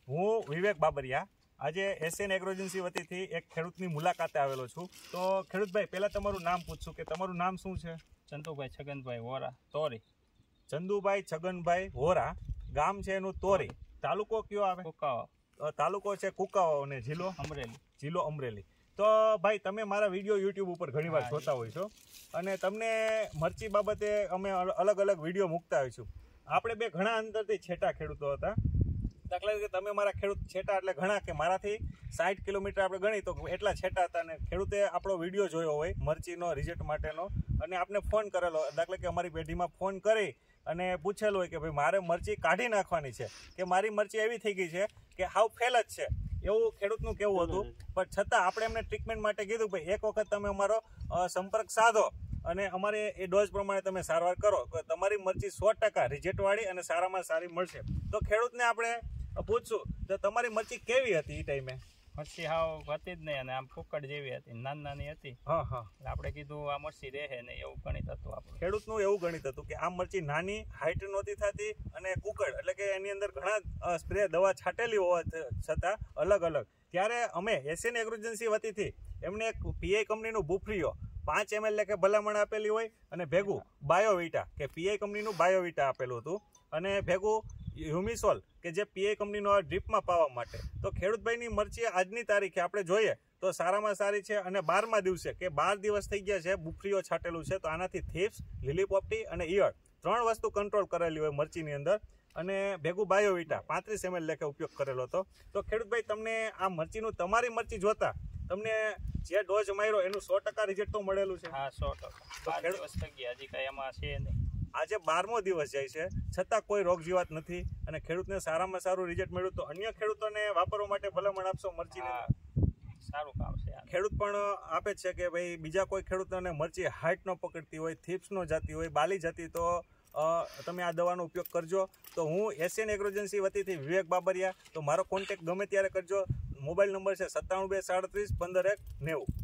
હું વિવેક બાબરિયા આજે Asian agro agency વતીથી એક ખેડૂતની મુલાકાતે આવેલો છું. તો ખેડૂતભાઈ, પહેલાં તમારું નામ પૂછશું કે તમારું નામ શું છે? ચંદુભાઈ છગનભાઈ વોરા, તોરી. ચંદુભાઈ છગનભાઈ વોરા, ગામ છે એનું તોરી, તાલુકો કયો આવે? કુકાવા. તાલુકો છે કુકાવા અને જિલ્લો અમરેલી. જિલ્લો અમરેલી. તો ભાઈ, તમે મારા વિડીયો યુટ્યુબ ઉપર ઘણીવાર જોતા હોય છો અને તમને મરચી બાબતે અમે અલગ અલગ વિડીયો મૂકતા હોઈશું. આપણે બે ઘણા અંતરથી છેટા ખેડૂતો હતા. દાખલા તરીકે તમે મારા ખેડૂત છેટા એટલે ઘણા કે મારાથી 60 કિલોમીટર આપણે ગણી તો એટલા છેટા હતા અને ખેડૂતે આપણો વિડીયો જોયો હોય મરચીનો રિઝલ્ટ માટેનો અને આપણે ફોન કરેલો. દાખલા કે અમારી પેઢીમાં ફોન કરી અને પૂછેલું હોય કે ભાઈ મારે મરચી કાઢી નાખવાની છે કે મારી મરચી એવી થઈ ગઈ છે કે હાવ ફેલ જ છે, એવું ખેડૂતનું કહેવું હતું. પણ છતાં આપણે એમને ટ્રીટમેન્ટ માટે કીધું ભાઈ એક વખત તમે અમારો સંપર્ક સાધો અને અમારે એ ડોઝ પ્રમાણે તમે સારવાર કરો તો તમારી મરચી 100% રિઝલ્ટવાળી અને સારામાં સારી મળશે. તો ખેડૂતને આપણે પૂછશું તો તમારી મરચી કેવી હતી એ ટાઈમે? મરચી હાવ હતી જ નહીં અને આમ ફૂકડ જેવી હતી, નાની હતી. હા હા. આપણે કીધું આ મરચી રહે ને એવું ગણિત હતું આપણું. ખેડૂતનું એવું ગણિત હતું કે આ મરચી નાની, હાઈટ નહોતી થતી અને કુકડ એટલે કે એની અંદર ઘણા સ્પ્રે દવા છાંટેલી હોવા છતાં અલગ અલગ. ત્યારે અમે એશિયન એગ્રો એજન્સી વતીથી એમને એક પીઆઈ કંપનીનું બુફરીઓ 5 ml લેખે ભલામણ આપેલી હોય અને ભેગું બાયોવિટા કે પીઆઈ કંપનીનું બાયોવિટા આપેલું હતું અને ભેગું હ્યુમિસોલ કે જે પીઆઈ કંપનીનો ડ્રીપમાં પાવા માટે. તો ખેડૂતભાઈની મરચી આજની તારીખે આપણે જોઈએ તો સારામાં સારી છે અને 12મા દિવસે કે 12 દિવસ થઈ ગયા છે બુફરીઓ છાંટેલું છે. તો આનાથી થીપ્સ, લીલી પોપટી અને ઈયળ 3 વસ્તુ કંટ્રોલ કરેલી હોય મરચીની અંદર અને ભેગું બાયોવિટા 35 ml લેખે ઉપયોગ કરેલો હતો. તો ખેડૂતભાઈ, તમને આ મરચીનું તમારી મરચી જોતા તમને જે ડોઝ માર્યો એનું 100% રિઝલ્ટ તો મળેલું છે? હા, 100%. દિવસ થઈ ગયા, હજી કઈ એમાં છે નહીં. આજે 12મો દિવસ જાય છે છતાં કોઈ રોગ જીવાત નથી અને ખેડૂતને સારામાં સારું રિઝલ્ટ મળ્યું. તો અન્ય ખેડૂતોને વાપરવા માટે ભલામણ આપશો મરચીને? સારું કામ છે. ખેડૂત પણ આપે છે કે ભાઈ બીજા કોઈ ખેડૂતોને મરચી હાઈટ ન પકડતી હોય, થીપ્સ ન જતી હોય, બાલી જતી, તો તમે આ દવાનો ઉપયોગ કરજો. તો હું એશિયન એગ્રો એજન્સી વતીથી વિવેક બાબરિયા. તો મારો કોન્ટેક્ટ ગમે ત્યારે કરજો. મોબાઈલ નંબર છે 97 237 15 1 90.